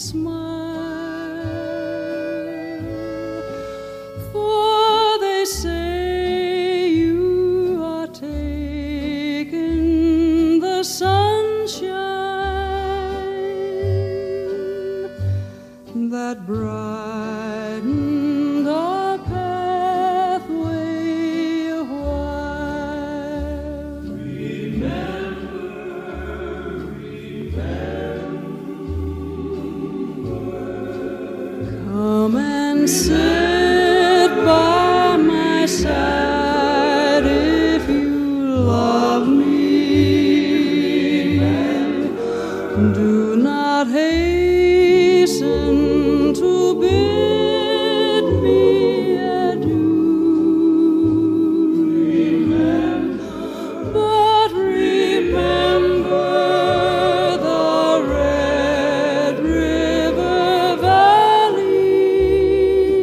smile, for they say you are taking the sunshine that brightened our pathway a while. Come and sit by my side if you love me. Do not hasten to bid me adieu. But remember the Red River Valley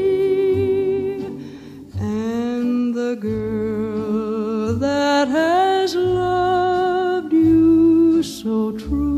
and the girl that has loved you so true.